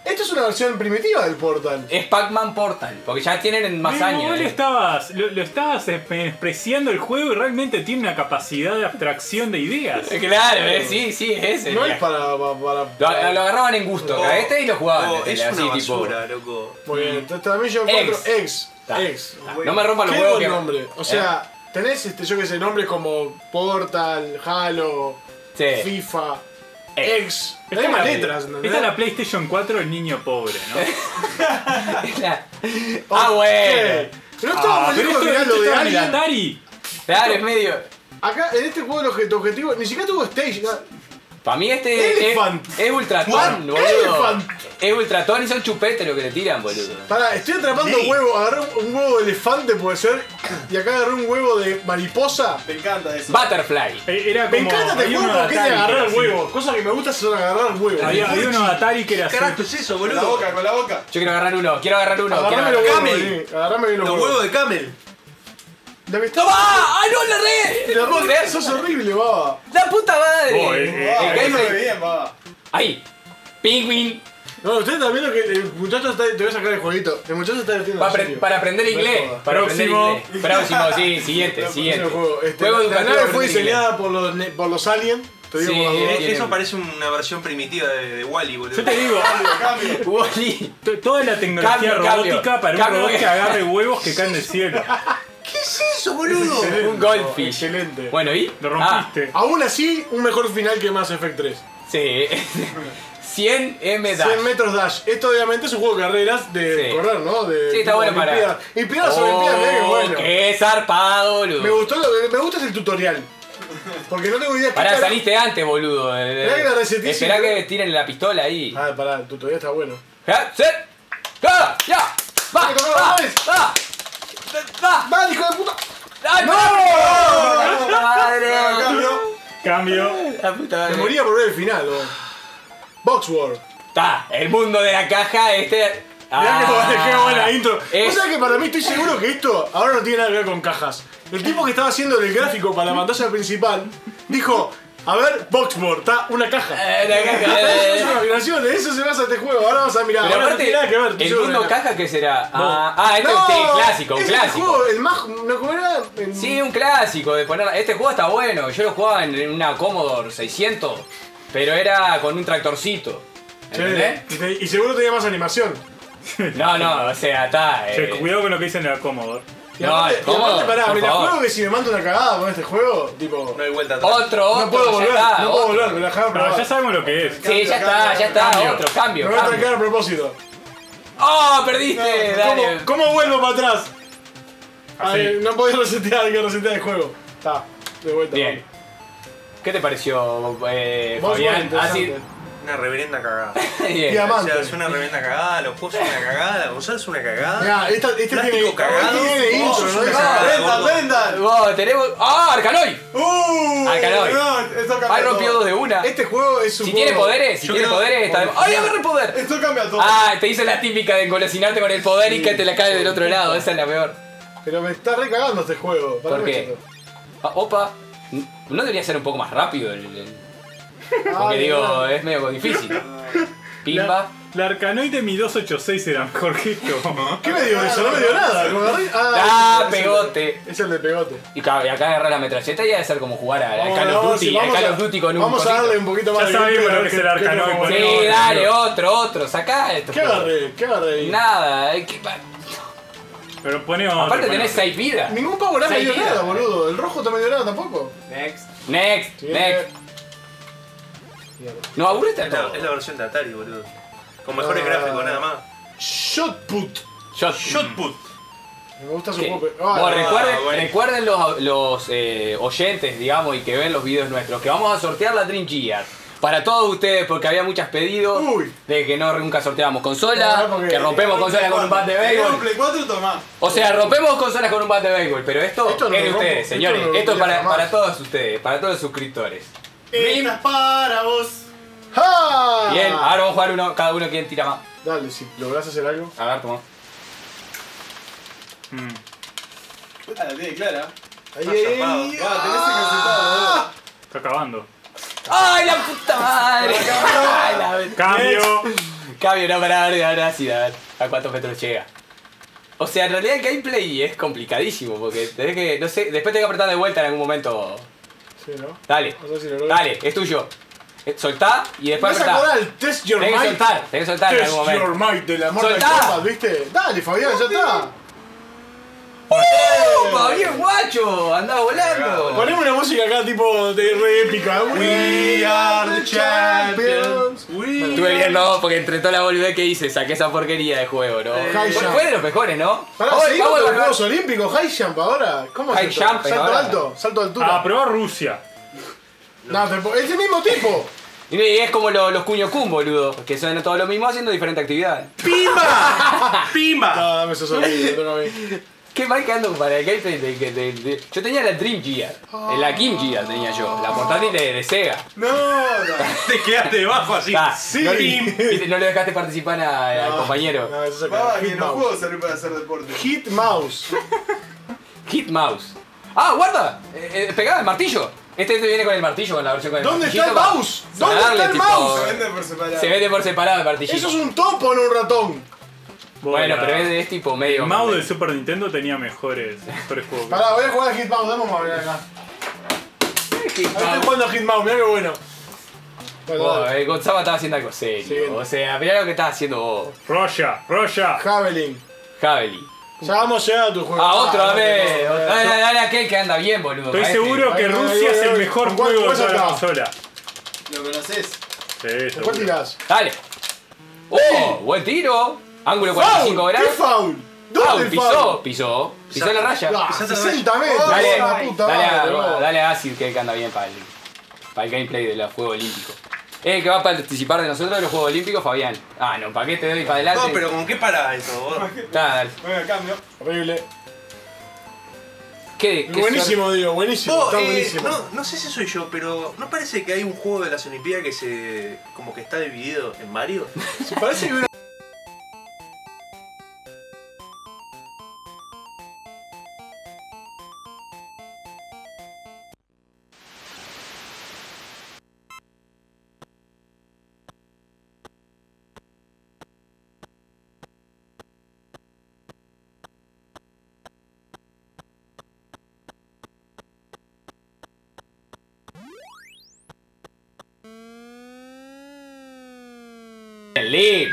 Speaker 2: Esto es una versión primitiva del Portal.
Speaker 3: Es Pac-Man Portal, porque ya tienen más años.
Speaker 6: Vos lo estabas despreciando el juego y realmente tiene una capacidad de abstracción de ideas.
Speaker 3: Claro, sí, es ese.
Speaker 2: No
Speaker 3: ya.
Speaker 2: es para...
Speaker 3: Lo agarraban en gusto, a este y lo jugaban.
Speaker 5: Oh, es
Speaker 3: así,
Speaker 5: una
Speaker 3: tipo.
Speaker 5: basura, loco.
Speaker 2: Muy bien, entonces también yo encuentro Ex.
Speaker 3: No me rompan los
Speaker 2: Qué
Speaker 3: huevos
Speaker 2: buen
Speaker 3: que.
Speaker 2: nombre. O sea, tenés yo qué sé, nombres como Portal, Halo,
Speaker 3: Sí.
Speaker 2: FIFA,
Speaker 3: Ex.
Speaker 2: Ex.
Speaker 6: Esta
Speaker 2: Hay más
Speaker 6: es la-
Speaker 2: letras,
Speaker 6: Esta
Speaker 2: ¿entendés?
Speaker 6: es la PlayStation 4 del niño pobre, ¿no?
Speaker 3: Ah, bueno.
Speaker 2: Pero no estaba muy
Speaker 6: pero
Speaker 2: lejos de
Speaker 6: esto
Speaker 2: algo de
Speaker 6: estaba en el
Speaker 2: Alien.
Speaker 6: Atari.
Speaker 3: Claro, es medio.
Speaker 2: Acá, en este juego, tu objetivo ni siquiera tuvo stage.
Speaker 3: Para mí este
Speaker 2: Elephant.
Speaker 3: es Ultraton,
Speaker 2: What?
Speaker 3: boludo.
Speaker 2: Elephant.
Speaker 3: Es Ultraton y son chupetes lo que le tiran, boludo.
Speaker 2: Pará, estoy atrapando huevos. Agarré un huevo de elefante, puede ser. Y acá agarré un huevo de mariposa.
Speaker 1: Me encanta eso.
Speaker 3: Butterfly.
Speaker 6: Era
Speaker 2: Me
Speaker 6: como,
Speaker 2: encanta este
Speaker 6: había
Speaker 2: juego
Speaker 6: uno de
Speaker 2: porque es de
Speaker 6: Atari que
Speaker 2: agarrar
Speaker 6: era así.
Speaker 2: huevos. Cosa que me gusta son agarrar huevos.
Speaker 6: Había uno de Atari que era
Speaker 5: ¿Qué
Speaker 6: así.
Speaker 5: carajo es eso,
Speaker 1: Con la
Speaker 5: boludo?
Speaker 1: boca, con la boca.
Speaker 3: Yo quiero agarrar uno,
Speaker 2: Agarrame los huevos.
Speaker 5: Camel.
Speaker 2: Agarrame bien los
Speaker 5: Los
Speaker 2: huevos.
Speaker 5: huevos de Camel.
Speaker 2: ¿De qué
Speaker 3: ¡Toma! ¡Ay, no, la red! No puedo creer.
Speaker 2: Sos horrible, baba.
Speaker 3: ¡La puta madre!
Speaker 6: Oh,
Speaker 3: El
Speaker 1: Eso
Speaker 3: gameplay.
Speaker 1: ve bien, va.
Speaker 3: Ahí. Penguin.
Speaker 2: No, ustedes están viendo que el muchacho está. Te voy a sacar el jueguito. El muchacho está divirtiendo.
Speaker 3: Para aprender inglés.
Speaker 2: jodas.
Speaker 3: Para aprender
Speaker 6: Próximo.
Speaker 3: inglés. Próximo, sí, siguiente, siguiente.
Speaker 2: Juego.
Speaker 3: Juego
Speaker 2: La
Speaker 3: educativo
Speaker 2: nave
Speaker 3: para
Speaker 2: fue
Speaker 3: aprender
Speaker 2: diseñada por los aliens. Te digo
Speaker 3: Sí,
Speaker 2: por las dudas.
Speaker 3: Tiene-
Speaker 5: Eso parece una versión primitiva de Wall-E, boludo.
Speaker 6: Yo te digo,
Speaker 1: Cambio.
Speaker 3: inglés. Wall-E.
Speaker 6: toda la tecnología
Speaker 3: Cambio,
Speaker 6: robótica
Speaker 3: cambio.
Speaker 6: para un
Speaker 3: Cambio.
Speaker 6: robot que agarre huevos que caen del cielo.
Speaker 5: ¿Qué es eso, boludo?
Speaker 2: Excelente,
Speaker 3: Un goldfish.
Speaker 2: Excelente.
Speaker 3: Bueno, ¿y?
Speaker 6: Lo rompiste.
Speaker 2: Aún así, un mejor final que Mass Effect 3.
Speaker 3: Sí. 100 M dash.
Speaker 2: 100 metros dash. Esto obviamente es un juego de carreras de
Speaker 3: Sí.
Speaker 2: correr, ¿no? De,
Speaker 3: Sí, está
Speaker 2: tipo
Speaker 3: bueno para.
Speaker 2: Olimpiadas. Inspiradas Olimpiadas, mirá que bueno.
Speaker 3: Qué zarpado, boludo.
Speaker 2: Me gustó, lo que me gusta es el tutorial. Porque no tengo idea qué
Speaker 3: Pará,
Speaker 2: carajo-
Speaker 3: saliste antes, boludo.
Speaker 2: que la resetísima.
Speaker 3: Esperá que tiren la pistola ahí.
Speaker 2: Ah, pará, el tutorial está bueno.
Speaker 3: ¿Ya? ¿Set? ¡Ya! ¡Ya! ¡Va!
Speaker 2: Dale,
Speaker 3: ¡Va!
Speaker 2: dale.
Speaker 3: ¡Va! ¡Va!
Speaker 2: ¡Dale, hijo de puta!
Speaker 3: ¡Ay, no! ¡La puta madre!
Speaker 6: Cambio.
Speaker 3: La puta
Speaker 2: Me
Speaker 3: madre.
Speaker 2: moría por ver el final, ¿no? Boxworld.
Speaker 3: Está, el mundo de la caja, este.
Speaker 2: Mirá qué buena intro.
Speaker 3: Es-
Speaker 2: ¿Vos sabés que para mí estoy seguro que esto ahora no tiene nada que ver con cajas? El tipo que estaba haciendo el gráfico para la pantalla principal dijo, a ver, Boxworld, está una caja.
Speaker 3: La caja.
Speaker 2: Es una combinación, de eso se basa este juego. Ahora vamos a mirar.
Speaker 3: Pero
Speaker 2: Ahora no
Speaker 3: aparte,
Speaker 2: tiene nada que ver. estoy
Speaker 3: el
Speaker 2: seguro
Speaker 3: mundo
Speaker 2: que
Speaker 3: caja, ¿qué será?
Speaker 2: No.
Speaker 3: Este
Speaker 2: No,
Speaker 3: es clásico, un
Speaker 2: es
Speaker 3: clásico.
Speaker 2: El juego, el más. ¿No cómo era?
Speaker 3: Sí, un clásico de poner. Este juego está bueno. Yo lo jugaba en una Commodore 600, pero era con un tractorcito. ¿Entendés?
Speaker 2: Y seguro tenía más animación.
Speaker 3: No, o sea, está.
Speaker 6: Che, cuidado con lo que dicen en la Commodore.
Speaker 2: Y
Speaker 3: No,
Speaker 2: aparte,
Speaker 3: ¿cómo?
Speaker 2: pará,
Speaker 3: Por
Speaker 2: me la
Speaker 3: favor.
Speaker 2: juego que si me mando una cagada con este juego, tipo.
Speaker 5: No hay vuelta atrás.
Speaker 3: Otro,
Speaker 2: No puedo
Speaker 3: ya
Speaker 2: volver,
Speaker 3: está,
Speaker 2: no puedo
Speaker 3: otro.
Speaker 2: volver, me la dejaron
Speaker 6: No,
Speaker 2: probar.
Speaker 6: ya sabemos lo que es.
Speaker 3: Sí, ya está,
Speaker 6: Cambio.
Speaker 3: otro,
Speaker 2: Me
Speaker 3: cambio.
Speaker 2: voy a trancar a propósito.
Speaker 3: ¡Oh, perdiste! Dale.
Speaker 2: ¿Cómo vuelvo para atrás?
Speaker 6: Así.
Speaker 2: Ay, no podés resetear, hay que resetear el juego. Está, de vuelta.
Speaker 3: Bien. ¿Qué te pareció,
Speaker 2: Vos
Speaker 3: Fabián?
Speaker 2: interesante.
Speaker 3: Así.
Speaker 5: Una reverenda cagada.
Speaker 3: Bien.
Speaker 5: O
Speaker 2: Diamante.
Speaker 5: sea, es una reverenda cagada, los juegos son una cagada, Gonzalo es una cagada.
Speaker 2: Mirá, este
Speaker 5: Plástico
Speaker 2: tiene,
Speaker 5: cagado.
Speaker 2: tiene intro,
Speaker 5: Vos
Speaker 2: ¿no?
Speaker 5: sos una
Speaker 2: Esa-
Speaker 5: cagada.
Speaker 1: ¡Vendan, vendan!
Speaker 3: Vos, tenemos. ¡Ah, Arcanoid!
Speaker 1: No,
Speaker 3: Alcanoid.
Speaker 1: esto cambia
Speaker 3: Ahí rompió
Speaker 1: todo.
Speaker 3: dos de una.
Speaker 2: Este juego es un
Speaker 3: Si
Speaker 2: juego...
Speaker 3: tiene poderes, si
Speaker 5: Yo
Speaker 3: tiene
Speaker 5: creo-
Speaker 3: poderes, está de... ¡Ay, agarra el poder!
Speaker 1: Esto cambia todo.
Speaker 3: Ah, te hice la típica de engolosinarte con el poder y que te la cae del otro lado. Esa es la peor.
Speaker 2: Pero me está recagando este juego.
Speaker 3: ¿Por qué? Opa, ¿no debería ser un poco más rápido? Porque digo, es medio difícil. Pimba.
Speaker 6: La Arcanoid de mi 286 era mejor que esto.
Speaker 2: ¿Qué me dio eso? No me dio nada. ¿Lo agarré?
Speaker 3: Ah,
Speaker 2: es el de-
Speaker 3: pegote.
Speaker 2: Es el de pegote.
Speaker 3: Y acá agarra la metralleta y debe ser como jugar al
Speaker 2: Vamos,
Speaker 3: Call of
Speaker 2: vamos,
Speaker 3: Duty,
Speaker 2: sí,
Speaker 3: al
Speaker 2: vamos
Speaker 3: Call
Speaker 2: a-
Speaker 3: of Duty con un
Speaker 2: Vamos a
Speaker 3: cosito.
Speaker 2: darle un poquito más
Speaker 6: Ya
Speaker 2: de
Speaker 6: sabemos
Speaker 2: gameplay,
Speaker 6: lo
Speaker 2: a ver
Speaker 6: que es
Speaker 2: qué-
Speaker 6: el Arcanoid,
Speaker 2: qué nos
Speaker 6: boludo.
Speaker 2: ponemos.
Speaker 3: Sí, dale, otro, sacá esto.
Speaker 2: ¿Qué agarré? ¿Qué agarré ahí?
Speaker 3: Nada,
Speaker 6: Pero pone otro.
Speaker 3: aparte
Speaker 6: pone
Speaker 3: tenés
Speaker 6: otro.
Speaker 3: 6 vidas.
Speaker 2: Ningún Power Up me dio
Speaker 3: Seis
Speaker 2: nada,
Speaker 3: vidas.
Speaker 2: boludo. El rojo también me dio nada tampoco.
Speaker 1: Next.
Speaker 3: Next,
Speaker 2: Sí.
Speaker 3: next. No, aburriste a
Speaker 5: Es la,
Speaker 3: todo.
Speaker 5: es la versión de Atari, boludo. Con mejores
Speaker 2: Ah.
Speaker 5: gráficos, nada más.
Speaker 2: Shotput.
Speaker 3: Shotput.
Speaker 2: Me gusta su
Speaker 3: ¿Qué?
Speaker 2: juego.
Speaker 3: Bueno, recuerden,
Speaker 5: bueno.
Speaker 3: recuerden los oyentes, digamos, y que ven los videos nuestros, que vamos a sortear la Dream Gear. Para todos ustedes, porque había muchos pedidos
Speaker 2: Uy.
Speaker 3: de que nunca sorteamos consola,
Speaker 2: Ah, porque-
Speaker 3: que rompemos consolas con un bat de
Speaker 1: Tengo un
Speaker 3: béisbol.
Speaker 1: Play 4, tomá.
Speaker 3: O sea, rompemos consolas con un bat de béisbol, pero esto,
Speaker 2: Esto no
Speaker 3: es de
Speaker 2: lo rompo,
Speaker 3: ustedes,
Speaker 2: esto
Speaker 3: señores.
Speaker 2: no lo
Speaker 3: Esto es
Speaker 2: rompería jamás.
Speaker 3: para todos ustedes, para todos los suscriptores.
Speaker 1: Esta es para vos.
Speaker 2: ¡Ja!
Speaker 3: Bien, ahora vamos a jugar uno, cada uno quien tira más.
Speaker 2: Dale, si lográs hacer algo.
Speaker 3: A ver, toma.
Speaker 6: Mm.
Speaker 1: Ah, la tiene clara.
Speaker 2: Ahí,
Speaker 5: Está
Speaker 2: ahí,
Speaker 5: zarpado.
Speaker 2: ahí.
Speaker 1: Va, tenés ejercitado,
Speaker 6: Está acabando.
Speaker 3: ¡Ay, la puta madre! ¡Ay, la...
Speaker 6: Cambio.
Speaker 3: Cambio, no, para ver, ahora sí, a ver a cuántos metros llega. O sea, en realidad el gameplay es complicadísimo, porque tenés que, no sé, después tenés que apretar de vuelta en algún momento.
Speaker 2: Sí, ¿no?
Speaker 3: Dale,
Speaker 2: Vamos a ver si lo logro.
Speaker 3: dale, es tuyo. Soltá y después
Speaker 2: ¿Vas a
Speaker 3: apretá.
Speaker 2: acordar el Test Your
Speaker 3: Tenés
Speaker 2: Might?
Speaker 3: que soltar en
Speaker 2: Test
Speaker 3: algún momento.
Speaker 2: Your Might de la Mortal
Speaker 3: ¡Soltá!
Speaker 2: Kombat, ¿viste? Dale, Fabián, ya está.
Speaker 3: ¡Oh! ¡Bien guacho! ¡Andá volando!
Speaker 2: Ponemos una música acá tipo de re épica.
Speaker 5: We are the champions.
Speaker 3: Estuve bien, no, porque entre toda la boludez que hice saqué esa porquería de juego, ¿no?
Speaker 2: High jump.
Speaker 3: Fue de los mejores, ¿no?
Speaker 2: Pará,
Speaker 3: Vamos,
Speaker 2: seguimos
Speaker 3: vamos,
Speaker 2: con los
Speaker 3: vamos.
Speaker 2: Juegos Olímpicos, High Jump ahora. ¿Cómo es
Speaker 3: High
Speaker 2: esto?
Speaker 3: jump,
Speaker 2: Salto
Speaker 3: ahora.
Speaker 2: alto, salto de altura.
Speaker 6: Ah, probó Rusia.
Speaker 2: No, es el mismo tipo.
Speaker 3: Y es como los Cuño Kun, boludo, que son todos lo mismo haciendo diferente actividad.
Speaker 5: ¡Pimba! ¡Pimba!
Speaker 2: No, dame esos sonidos, toca a mí.
Speaker 3: Qué mal que ando para el gameplay yo tenía la Dream Gear, la Kim Gear tenía yo, la portátil de Sega.
Speaker 2: No.
Speaker 5: Te quedaste debajo así.
Speaker 3: Ah,
Speaker 2: Sí.
Speaker 3: No, viste, no le dejaste participar al compañero.
Speaker 2: No, eso es acá.
Speaker 1: Papá, que
Speaker 2: Hit
Speaker 1: los
Speaker 2: Mouse.
Speaker 1: juegos salen para hacer deporte.
Speaker 2: Hit Mouse.
Speaker 3: Hit Mouse. Ah, guarda, pegaba el martillo. Este viene con el martillo, con la versión con el
Speaker 2: ¿Dónde
Speaker 3: martillito.
Speaker 2: está el mouse?
Speaker 3: para
Speaker 2: ¿Dónde
Speaker 3: darle,
Speaker 2: está el
Speaker 3: tipo,
Speaker 2: mouse?
Speaker 1: Se vende por separado.
Speaker 3: Se vende por separado el martillito.
Speaker 2: Eso es un topo, no un ratón.
Speaker 3: Bueno, pero es tipo medio.
Speaker 6: El mouse del Super Nintendo tenía mejores juegos.
Speaker 2: Pará, voy a jugar a Hit Mouse, dame a ver acá.
Speaker 3: Hit
Speaker 2: Ahí estoy
Speaker 3: Mouse.
Speaker 2: jugando a Hit Mouse, mirá qué bueno. Bueno,
Speaker 3: Oh,
Speaker 2: dale.
Speaker 3: Gonzalo estaba haciendo algo serio.
Speaker 2: Sí.
Speaker 3: O sea, mirá lo que estás haciendo vos.
Speaker 6: Roya.
Speaker 2: Javelin.
Speaker 3: Javeli.
Speaker 2: Ya vamos a llegar a tu juego.
Speaker 3: Ah, otra
Speaker 2: no,
Speaker 3: vez.
Speaker 2: no, no, no.
Speaker 3: Dale a aquel que anda bien, boludo.
Speaker 6: Estoy
Speaker 3: a este.
Speaker 6: seguro que
Speaker 2: Ahí,
Speaker 6: Rusia es el
Speaker 2: ahí,
Speaker 6: mejor
Speaker 2: ¿con cuál
Speaker 6: juego de
Speaker 2: juegas
Speaker 6: toda la
Speaker 2: acá?
Speaker 6: consola.
Speaker 1: ¿Lo conoces?
Speaker 6: Sí,
Speaker 2: ¿Con
Speaker 6: seguro.
Speaker 2: cuál tirás?
Speaker 3: Dale. Oh, buen tiro. Ángulo 45
Speaker 2: ¡Foul!
Speaker 3: grados.
Speaker 2: ¿Qué foul? ¿Dónde
Speaker 3: Foul,
Speaker 2: el foul?
Speaker 3: pisó la raya.
Speaker 2: Ah, 60 metros.
Speaker 3: Dale,
Speaker 2: la puta madre, vos.
Speaker 3: dale a Acid que anda bien para el gameplay de los Juegos Olímpicos. El que va a participar de nosotros de los Juegos Olímpicos, Fabián. Ah, no, ¿para qué te doy para adelante?
Speaker 5: No, pero ¿con qué para eso? Vos?
Speaker 3: Dale.
Speaker 1: Venga, cambio.
Speaker 2: Horrible.
Speaker 3: ¿Qué
Speaker 2: Buenísimo, digo, buenísimo.
Speaker 5: Vos,
Speaker 2: Está buenísimo.
Speaker 5: no sé si soy yo, pero ¿no parece que hay un juego de las Olimpiadas que se como que está dividido en varios?
Speaker 2: Parece que una...
Speaker 3: Lee.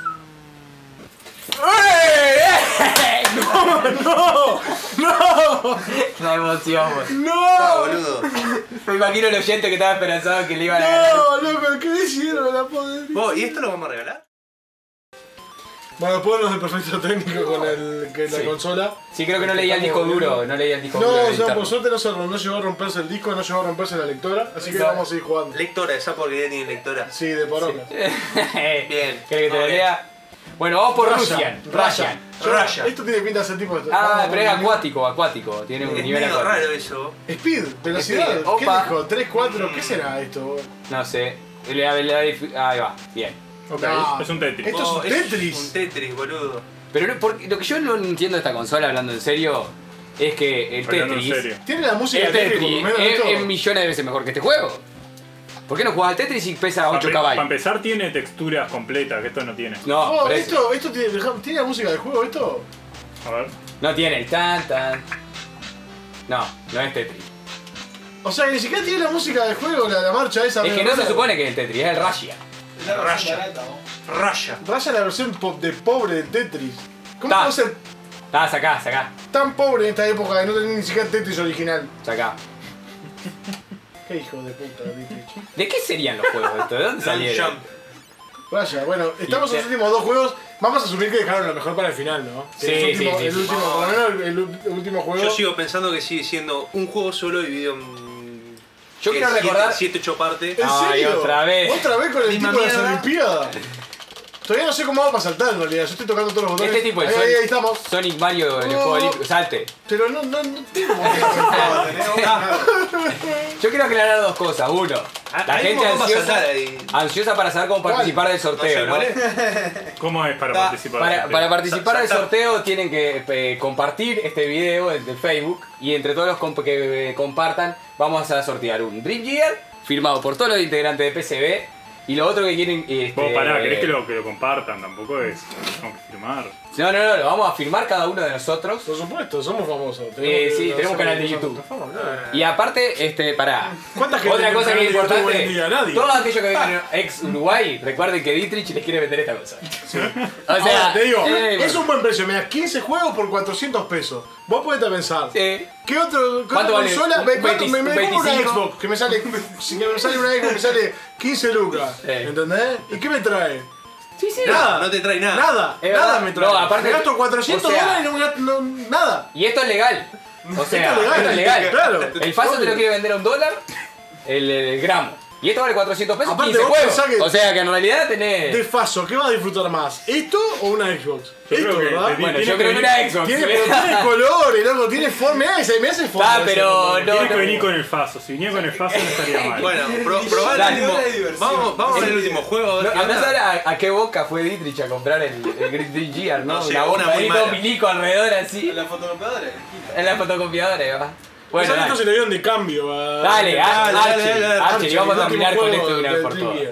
Speaker 2: ¡No! ¡No!
Speaker 3: La emoción, güey.
Speaker 5: Ah,
Speaker 2: ¡No!
Speaker 5: boludo.
Speaker 3: Me imagino el oyente que estaba esperanzado que le iban a ganar.
Speaker 2: ¡No, loco! ¿Qué hicieron? La poder...
Speaker 5: ¿Vos, ¿y esto lo vamos a regalar?
Speaker 2: Bueno, después nos del perfecto técnico con la
Speaker 3: Sí.
Speaker 2: consola.
Speaker 3: Sí, creo que no leía el disco duro. No leía el disco duro.
Speaker 2: No,
Speaker 3: del
Speaker 2: o sea,
Speaker 3: interno.
Speaker 2: por suerte no llegó a romperse el disco, no llegó a romperse la lectora, así que
Speaker 3: No.
Speaker 2: vamos a seguir jugando.
Speaker 5: Lectora, esa porquería tiene lectora.
Speaker 2: Sí, de poronga.
Speaker 5: Bien.
Speaker 3: ¿Querés que te lo
Speaker 5: Ok.
Speaker 3: lea? Bueno, vamos por
Speaker 2: Ryan.
Speaker 3: Russian.
Speaker 5: Raya.
Speaker 2: Esto tiene pinta de ser tipo de...
Speaker 3: Ah,
Speaker 2: vamos,
Speaker 3: pero es
Speaker 2: vamos,
Speaker 3: acuático. Tiene un
Speaker 5: Es
Speaker 3: nivel
Speaker 5: medio
Speaker 3: acuático.
Speaker 5: raro eso.
Speaker 2: Speed, velocidad.
Speaker 3: Speed,
Speaker 2: ¿Qué
Speaker 3: opa.
Speaker 2: dijo? 3, 4, ¿qué será esto?
Speaker 3: No sé. Ahí va, bien.
Speaker 6: Ok,
Speaker 2: No.
Speaker 6: es un Tetris.
Speaker 2: Esto es un Tetris.
Speaker 5: Un Tetris, boludo.
Speaker 3: Pero lo que yo no entiendo de esta consola, hablando en serio, es que el
Speaker 6: Hablando en
Speaker 3: Tetris.
Speaker 6: serio.
Speaker 2: Tiene la música
Speaker 3: El
Speaker 2: de Tetris,
Speaker 3: Tetris
Speaker 2: por lo menos
Speaker 3: es
Speaker 2: esto.
Speaker 3: millones de veces mejor que este juego. ¿Por qué no jugás al Tetris y pesa 8
Speaker 6: Para
Speaker 3: caballos?
Speaker 6: empezar tiene texturas completas, que esto no tiene.
Speaker 3: No,
Speaker 2: Oh,
Speaker 3: por eso.
Speaker 2: esto tiene la música del juego, esto.
Speaker 6: A ver.
Speaker 3: No tiene el tan. No, no es Tetris.
Speaker 2: O sea, que ni siquiera tiene la música del juego, la marcha esa.
Speaker 3: Es que no se supone que es el Tetris, es el Russia.
Speaker 1: Es la
Speaker 5: Raya.
Speaker 1: versión barata, ¿no?
Speaker 5: Raya.
Speaker 2: Raya la versión de pobre de Tetris. ¿Cómo
Speaker 3: Ta.
Speaker 2: puede ser
Speaker 3: Sacá.
Speaker 2: tan pobre en esta época de no tener ni siquiera Tetris original?
Speaker 3: Sacá.
Speaker 2: Qué hijo de puta, Tetris.
Speaker 3: ¿De qué serían los juegos estos? ¿De dónde salieron?
Speaker 5: Jump.
Speaker 2: Raya, bueno, estamos en los últimos dos juegos. Vamos a asumir que dejaron lo mejor para el final, ¿no?
Speaker 3: Sí,
Speaker 2: el
Speaker 3: sí,
Speaker 2: último,
Speaker 3: sí,
Speaker 2: el
Speaker 3: sí.
Speaker 2: último, por lo menos el último juego.
Speaker 5: Yo sigo pensando que sigue siendo un juego solo dividido en.
Speaker 3: Yo quiero recordar.
Speaker 5: 7-8 partes.
Speaker 2: ¿En
Speaker 3: Ay,
Speaker 2: serio?
Speaker 3: otra vez.
Speaker 2: ¿Otra vez con el
Speaker 5: Misma
Speaker 2: tipo de las
Speaker 5: mierda.
Speaker 2: Olimpiadas? Todavía no sé cómo va para saltar en realidad. Yo estoy tocando todos los botones.
Speaker 3: Este tipo, el
Speaker 2: ahí,
Speaker 3: Sonic,
Speaker 2: ahí estamos.
Speaker 3: Sonic Mario en el
Speaker 2: Oh.
Speaker 3: juego olímpico. Salte.
Speaker 2: Pero no tengo.
Speaker 1: No, tenés nada.
Speaker 3: Yo quiero aclarar dos cosas. Uno, la
Speaker 5: Ahí
Speaker 3: gente
Speaker 5: vamos a
Speaker 3: ansiosa,
Speaker 5: saltar ahí.
Speaker 3: ansiosa para saber cómo participar del
Speaker 5: No sé
Speaker 3: sorteo, ¿no?
Speaker 5: cuál es.
Speaker 6: ¿Cómo es para participar?
Speaker 3: Para participar del
Speaker 5: Saltar.
Speaker 3: sorteo tienen que compartir este video de Facebook y entre todos los que compartan vamos a sortear un Dream Gear firmado por todos los integrantes de PCB Y lo otro que quieren...
Speaker 6: Vos pará, ¿querés que lo compartan? Tampoco es... Tenemos que firmar.
Speaker 3: No, lo vamos a firmar cada uno de nosotros.
Speaker 2: Por supuesto, somos famosos.
Speaker 3: Sí, tenemos canal de YouTube. Y aparte, pará.
Speaker 2: ¿Cuánta gente
Speaker 3: Otra
Speaker 2: tiene
Speaker 3: cosa
Speaker 2: un
Speaker 3: que es
Speaker 2: canal de YouTube hoy en
Speaker 3: importante.
Speaker 2: día? Nadie.
Speaker 3: Todos aquellos que vengan ex Uruguay, recuerden que Dietrich les quiere vender esta cosa. O
Speaker 2: Ahora, te digo,
Speaker 3: bueno.
Speaker 2: es un buen precio. Mira, 15 juegos por 400 pesos. Vos podés pensar.
Speaker 3: Sí.
Speaker 2: ¿Qué otra
Speaker 3: ¿Cuánto vale?
Speaker 2: consola?
Speaker 3: Un
Speaker 2: Me compro una
Speaker 3: 25.
Speaker 2: Xbox que me sale. Si me sale una Xbox me sale 15 lucas. ¿Entendés? ¿Y qué me trae?
Speaker 3: Sí.
Speaker 2: Nada.
Speaker 5: No te trae nada.
Speaker 2: Nada.
Speaker 3: Es
Speaker 2: Nada
Speaker 3: verdad.
Speaker 2: me trae.
Speaker 3: No, aparte-
Speaker 2: me gasto 400
Speaker 3: o sea-
Speaker 2: dólares y no me gasto nada.
Speaker 3: Y esto es legal. O sea,
Speaker 2: Esto
Speaker 3: esto es legal.
Speaker 2: Claro.
Speaker 3: El Faso te lo quiere vender a $1, el gramo. Y esto vale 400 pesos,
Speaker 2: Aparte,
Speaker 3: 15
Speaker 2: vos
Speaker 3: juegos.
Speaker 2: pensás que-
Speaker 3: O sea que en realidad tenés...
Speaker 2: De Faso, ¿qué vas a disfrutar más? ¿Esto o una Xbox?
Speaker 6: Yo
Speaker 2: Esto,
Speaker 6: creo que
Speaker 2: ¿verdad?
Speaker 6: te-
Speaker 3: Bueno,
Speaker 6: tiene
Speaker 3: yo
Speaker 6: que
Speaker 3: creo que
Speaker 6: venir-
Speaker 3: una Xbox.
Speaker 2: Tiene colores, loco, tiene forma. Me hace forma.
Speaker 3: Ah, pero no,
Speaker 6: Tienes que venir con el Faso. Si venía con el Faso no estaría mal.
Speaker 5: Bueno, probá
Speaker 3: Dale.
Speaker 5: el último.
Speaker 1: Hora de diversión.
Speaker 5: Vamos a ver el último juego. A ver qué
Speaker 3: Andás a
Speaker 5: onda.
Speaker 3: ver a qué boca fue Dietrich a comprar el Green Gear, ¿no?
Speaker 5: No sé,
Speaker 3: una boca
Speaker 5: una muy
Speaker 3: ahí, todo
Speaker 5: mala.
Speaker 3: milico alrededor así.
Speaker 1: La fotocopiadora.
Speaker 3: En la fotocopiadora, va. Bueno,
Speaker 2: Bueno, esto
Speaker 3: dale.
Speaker 2: se le dieron de cambio.
Speaker 3: Dale, Archie, y vamos a
Speaker 2: el
Speaker 3: terminar
Speaker 2: último
Speaker 3: con esto de
Speaker 2: juego
Speaker 3: una vez
Speaker 2: del
Speaker 3: por
Speaker 2: Dream
Speaker 3: todas.
Speaker 2: Gear.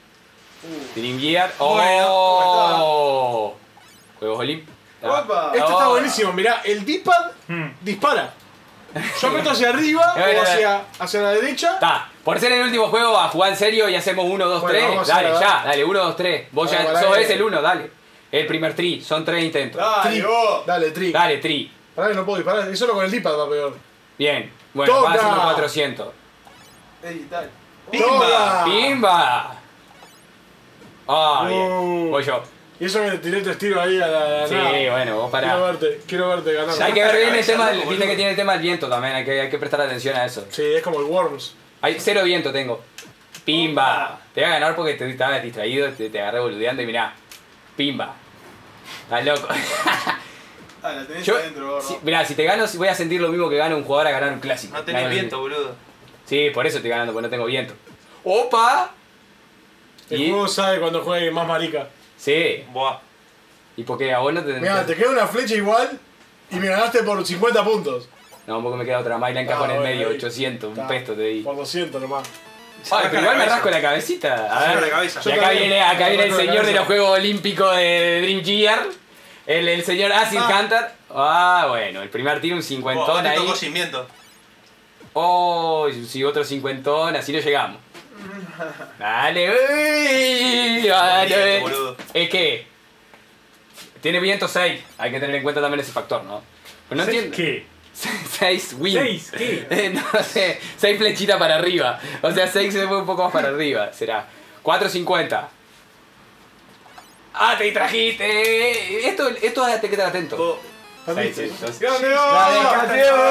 Speaker 3: Dream Gear.
Speaker 1: Bueno,
Speaker 3: ¡Oh! Juegos Olímpicos.
Speaker 1: Opa.
Speaker 2: Esto está buenísimo, mirá, el D-pad dispara. Yo aprieto hacia arriba o hacia la derecha.
Speaker 3: Está, por ser el último juego, a jugar en serio y hacemos 1, 2,
Speaker 2: Bueno,
Speaker 3: 3.
Speaker 2: vamos a
Speaker 3: Dale,
Speaker 2: hacer,
Speaker 3: ya, dale, 1, 2, 3. Vos ya
Speaker 2: Vamos,
Speaker 3: sos
Speaker 2: dale.
Speaker 3: ese el 1, dale. El primer tri, son 3 intentos.
Speaker 1: Dale, vos.
Speaker 2: Dale, tri.
Speaker 3: Dale, tri.
Speaker 2: Pará que no puedo disparar, es solo con el D-pad va peor.
Speaker 3: Bien. Bueno,
Speaker 2: Toca.
Speaker 3: vas haciendo 400.
Speaker 1: Ey, dale.
Speaker 2: ¡Pimba!
Speaker 3: ¡Pimba! Ah, bien. Voy yo.
Speaker 2: Y eso me tiré 3 tiros ahí a la
Speaker 3: Sí,
Speaker 2: nada.
Speaker 3: bueno, vos pará.
Speaker 2: Quiero verte ganar.
Speaker 3: Hay que ver bien el tema, viste que tiene el tema del viento también, hay que prestar atención a eso.
Speaker 2: Sí, es como el Worms.
Speaker 3: Hay 0 viento tengo. Pimba. Te voy a ganar porque te estabas distraído, te agarré boludeando y mirá. Pimba. Estás loco.
Speaker 1: Ah, la tenés
Speaker 3: Yo,
Speaker 1: adentro, gordo.
Speaker 3: mirá, si te gano voy a sentir lo mismo que gana un jugador a ganar un clásico.
Speaker 5: No tenés
Speaker 3: Gano-
Speaker 5: viento, boludo.
Speaker 3: Sí, por eso estoy ganando, porque no tengo viento. ¡Opa!
Speaker 2: El
Speaker 3: Y-
Speaker 2: juego sabe cuando juegue más marica.
Speaker 3: Sí.
Speaker 5: Buah.
Speaker 3: ¿Y por qué? ¿A vos no te...
Speaker 2: Mira, te queda una flecha igual y me ganaste por 50 puntos.
Speaker 3: No, un poco me queda otra más y la encajo en el
Speaker 2: bueno,
Speaker 3: medio,
Speaker 2: ahí.
Speaker 3: 800, un
Speaker 2: Está,
Speaker 3: pesto te di.
Speaker 2: Por 200 nomás.
Speaker 3: Ay, pero igual me
Speaker 5: cabeza.
Speaker 3: rasco la cabecita. A
Speaker 5: Se
Speaker 3: ver.
Speaker 5: rasca la cabeza.
Speaker 3: Y
Speaker 2: Yo
Speaker 3: acá
Speaker 2: también.
Speaker 3: viene, acá
Speaker 2: Me
Speaker 3: viene el
Speaker 2: rasco la
Speaker 3: señor de
Speaker 2: cabeza.
Speaker 3: los Juegos Olímpicos de Dream Gear. El señor Acid Hunter. Ah, bueno, el primer tiro un
Speaker 5: Buah,
Speaker 3: cincuentón
Speaker 5: te tocó
Speaker 3: ahí.
Speaker 5: sin viento.
Speaker 3: Oh, si otro cincuentón, así no llegamos. Dale, uy, dale.
Speaker 5: Boludo.
Speaker 3: Es que tiene viento 6. Hay que tener en cuenta también ese factor, ¿no? Pero no entiendo.
Speaker 6: ¿Qué?
Speaker 3: 6 win.
Speaker 6: ¿Seis? ¿Qué?
Speaker 3: No sé, 6 flechitas para arriba. O sea, 6 se fue un poco más para arriba. Será 4.50. ¡Ah, te distrajiste! Esto hay que estar atento.
Speaker 5: Oh,
Speaker 3: Seis, seis, dos.
Speaker 2: ¡Grande!
Speaker 3: ¡Dale, campeón!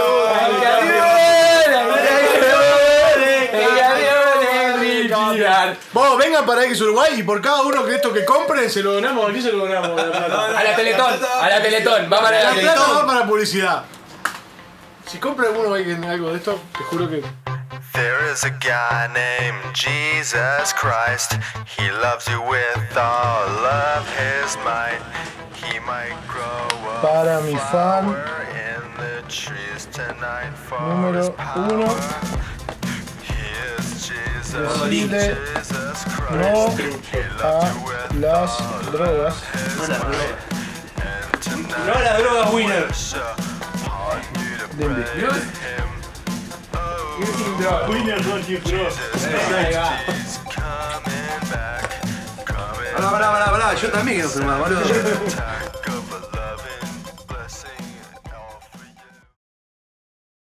Speaker 3: ¡El campeón!
Speaker 2: Vos, vengan para X Uruguay y por cada uno que esto que compren se lo donamos. Aquí se lo donamos. La plata.
Speaker 3: A la Teletón, va para la
Speaker 2: La plata
Speaker 3: Teletón.
Speaker 2: va para publicidad. Si compra alguno algo de esto, te juro que.
Speaker 7: There is a guy named Jesus Christ. He loves you with all of his might. He might grow up
Speaker 2: Para mi fan
Speaker 7: flower in the trees tonight for
Speaker 2: número
Speaker 7: his
Speaker 2: 1,
Speaker 7: power. He is Jesus,
Speaker 2: decirle
Speaker 7: Jesus Christ.
Speaker 2: no
Speaker 7: He
Speaker 2: a
Speaker 7: loves you with
Speaker 2: las drogas.
Speaker 7: his might. And tonight
Speaker 4: No a las drogas, winner.
Speaker 7: it's a hard day to pray to him.
Speaker 6: Winner don't you throw.
Speaker 3: Ahí va.
Speaker 7: He's coming back, coming
Speaker 5: pará, yo también quiero firmar, boludo.
Speaker 7: back.